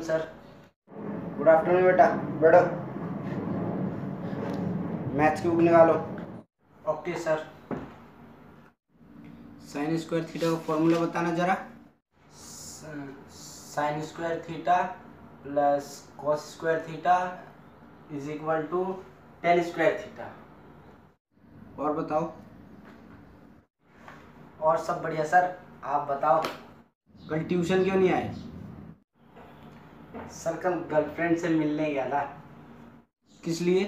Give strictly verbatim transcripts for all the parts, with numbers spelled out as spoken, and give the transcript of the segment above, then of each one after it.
Sir. Good afternoon बेटा, बैठो। Maths की बुक निकालो। Okay sir. Sine square theta का फॉर्मूला बताना जरा। Sine square theta plus cos square theta is equal to ten square theta. और बताओ। और सब बढ़िया सर, आप बताओ। कल ट्यूशन क्यों नहीं आए? सर कल गर्लफ्रेंड से मिलने गया था। किस लिए?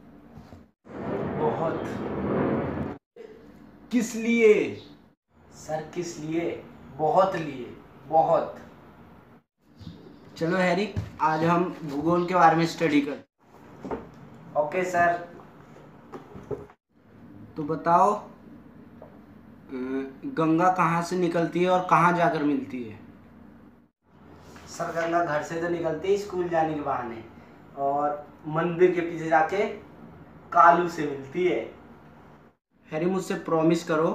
बहुत। किस लिए? सर किस लिए? बहुत लिए, बहुत। चलो हैरी, आज हम भूगोल के बारे में स्टडी कर। Okay sir. तो बताओ, गंगा कहाँ से निकलती है और कहाँ जाकर मिलती है? सर गंगा घर से तो निकलती है स्कूल जाने के बहाने, और मंदिर के पीछे जाके कालू से मिलती है। हैरी, मुझसे प्रॉमिस करो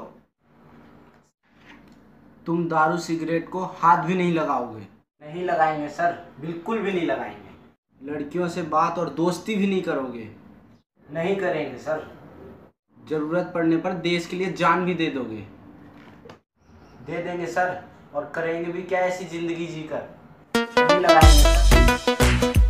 तुम दारू सिगरेट को हाथ भी नहीं लगाओगे। नहीं लगाएंगे सर, बिल्कुल भी नहीं लगाएंगे। लड़कियों से बात और दोस्ती भी नहीं करोगे। नहीं करेंगे सर। जरूरत पड़ने पर देश के लिए जान भी दे दोगे। दे देंगे सर, और करेंगे भी क्या ऐसी जिंदगी जीकर। नहीं लगाएंगे सर।